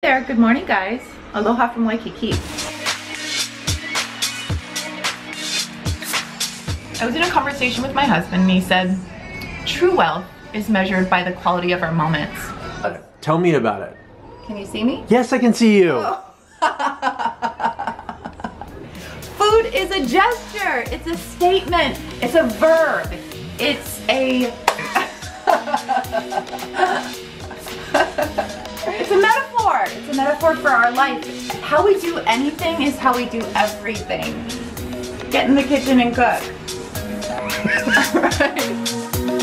There, good morning guys. Aloha from Waikiki. I was in a conversation with my husband and he said, true wealth is measured by the quality of our moments. Tell me about it. Can you see me? Yes, I can see you. Oh. Food is a gesture. It's a statement. It's a verb. It's a... It's a metaphor. It's a metaphor for our life. How we do anything is how we do everything. Get in the kitchen and cook. All right.